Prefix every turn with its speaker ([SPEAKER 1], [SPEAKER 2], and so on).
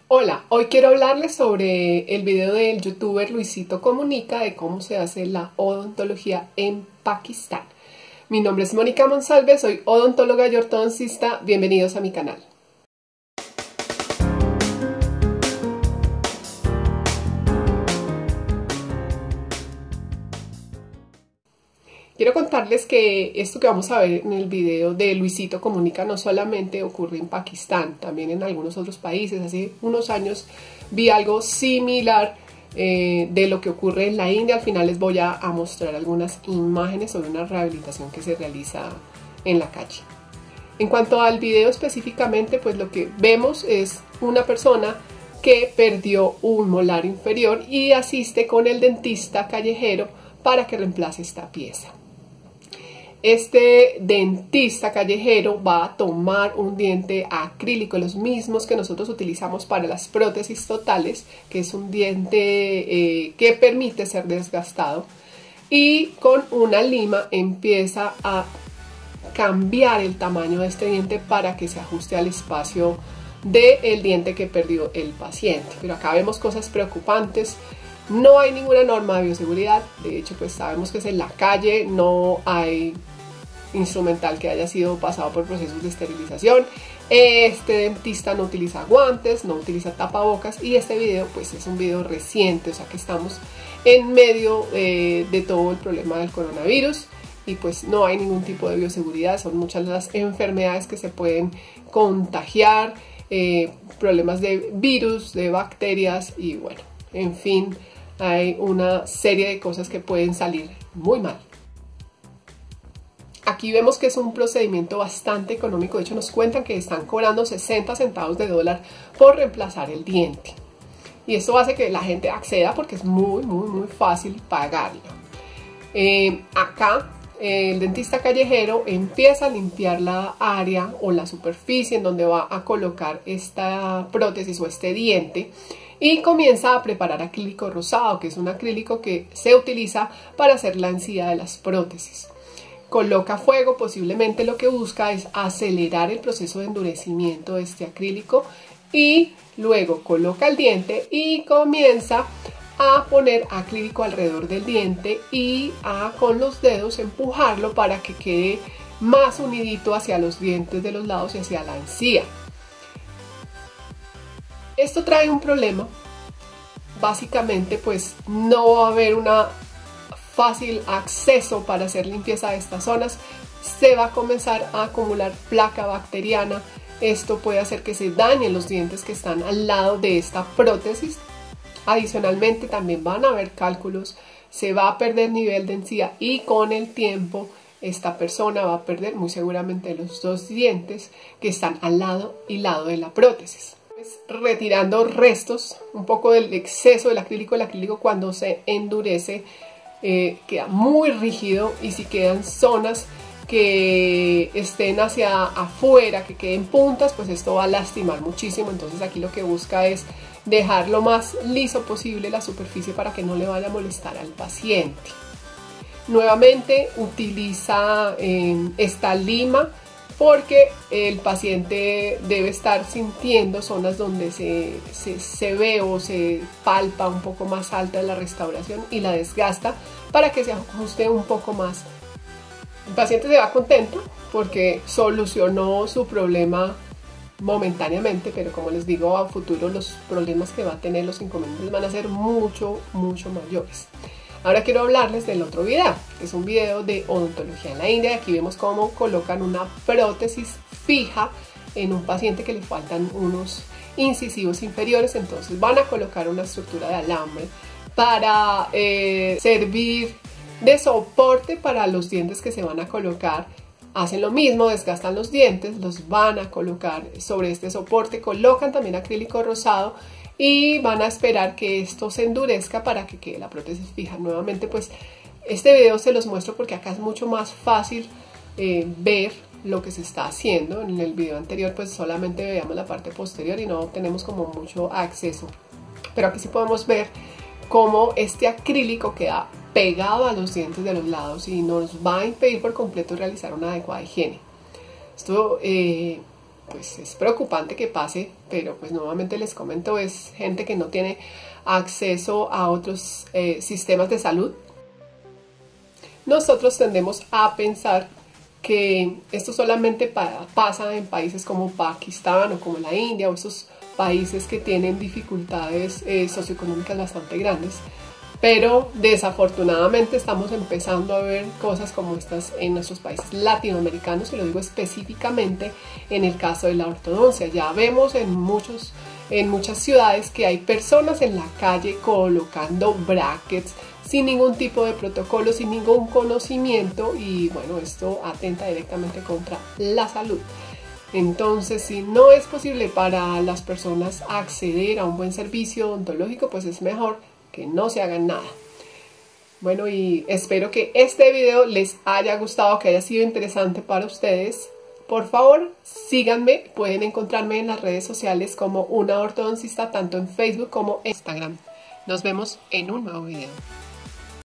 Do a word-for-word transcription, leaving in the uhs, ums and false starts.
[SPEAKER 1] Hola, hoy quiero hablarles sobre el video del youtuber Luisito Comunica de cómo se hace la odontología en Pakistán. Mi nombre es Mónica Monsalve, soy odontóloga y ortodoncista. Bienvenidos a mi canal. Quiero contarles que esto que vamos a ver en el video de Luisito Comunica no solamente ocurre en Pakistán, también en algunos otros países. Hace unos años vi algo similar eh, de lo que ocurre en la India. Al final les voy a, a mostrar algunas imágenes sobre una rehabilitación que se realiza en la calle. En cuanto al video específicamente, pues lo que vemos es una persona que perdió un molar inferior y asiste con el dentista callejero para que reemplace esta pieza. Este dentista callejero va a tomar un diente acrílico, los mismos que nosotros utilizamos para las prótesis totales, que es un diente eh, que permite ser desgastado, y con una lima empieza a cambiar el tamaño de este diente para que se ajuste al espacio del diente que perdió el paciente. Pero acá vemos cosas preocupantes. No hay ninguna norma de bioseguridad. De hecho, pues sabemos que es en la calle, no hay instrumental que haya sido pasado por procesos de esterilización. Este dentista no utiliza guantes, no utiliza tapabocas, y este video pues es un video reciente, o sea que estamos en medio eh, de todo el problema del coronavirus y pues no hay ningún tipo de bioseguridad. Son muchas las enfermedades que se pueden contagiar, eh, problemas de virus, de bacterias y bueno, en fin, hay una serie de cosas que pueden salir muy mal. Aquí vemos que es un procedimiento bastante económico. De hecho, nos cuentan que están cobrando sesenta centavos de dólar por reemplazar el diente. Y esto hace que la gente acceda porque es muy, muy, muy fácil pagarlo. Eh, acá, eh, el dentista callejero empieza a limpiar la área o la superficie en donde va a colocar esta prótesis o este diente. Y comienza a preparar acrílico rosado, que es un acrílico que se utiliza para hacer la encía de las prótesis. Coloca fuego, posiblemente lo que busca es acelerar el proceso de endurecimiento de este acrílico, y luego coloca el diente y comienza a poner acrílico alrededor del diente y a con los dedos empujarlo para que quede más unidito hacia los dientes de los lados y hacia la encía. Esto trae un problema. Básicamente pues no va a haber una fácil acceso para hacer limpieza de estas zonas. Se va a comenzar a acumular placa bacteriana. Esto puede hacer que se dañen los dientes que están al lado de esta prótesis. Adicionalmente también van a haber cálculos, se va a perder nivel de encía y con el tiempo esta persona va a perder muy seguramente los dos dientes que están al lado y lado de la prótesis. Retirando restos, un poco del exceso del acrílico. El acrílico cuando se endurece eh, queda muy rígido, y si quedan zonas que estén hacia afuera, que queden puntas, pues esto va a lastimar muchísimo. Entonces aquí lo que busca es dejar lo más liso posible la superficie para que no le vaya a molestar al paciente. Nuevamente utiliza eh, esta lima porque el paciente debe estar sintiendo zonas donde se, se, se ve o se palpa un poco más alta la restauración y la desgasta para que se ajuste un poco más. El paciente se va contento porque solucionó su problema momentáneamente, pero como les digo, a futuro los problemas que va a tener, los inconvenientes van a ser mucho, mucho mayores. Ahora quiero hablarles del otro video, que es un video de odontología en la India. Aquí vemos cómo colocan una prótesis fija en un paciente que le faltan unos incisivos inferiores. Entonces van a colocar una estructura de alambre para eh, servir de soporte para los dientes que se van a colocar. Hacen lo mismo, desgastan los dientes, los van a colocar sobre este soporte, colocan también acrílico rosado y van a esperar que esto se endurezca para que quede la prótesis fija. Nuevamente pues este video se los muestro porque acá es mucho más fácil eh, ver lo que se está haciendo. En el video anterior pues solamente veíamos la parte posterior y no tenemos como mucho acceso, pero aquí sí podemos ver cómo este acrílico queda pegado a los dientes de los lados y nos va a impedir por completo realizar una adecuada higiene. Esto eh, pues es preocupante que pase, pero pues nuevamente les comento, es gente que no tiene acceso a otros eh, sistemas de salud. Nosotros tendemos a pensar que esto solamente pa pasa en países como Pakistán o como la India, o esos países que tienen dificultades eh, socioeconómicas bastante grandes. Pero desafortunadamente estamos empezando a ver cosas como estas en nuestros países latinoamericanos, y lo digo específicamente en el caso de la ortodoncia. Ya vemos en, muchos, en muchas ciudades que hay personas en la calle colocando brackets sin ningún tipo de protocolo, sin ningún conocimiento, y bueno, esto atenta directamente contra la salud. Entonces, si no es posible para las personas acceder a un buen servicio odontológico, pues es mejor que no se hagan nada. Bueno, y espero que este video les haya gustado, que haya sido interesante para ustedes. Por favor, síganme, pueden encontrarme en las redes sociales como Una Ortodoncista, tanto en Facebook como en Instagram. Nos vemos en un nuevo video.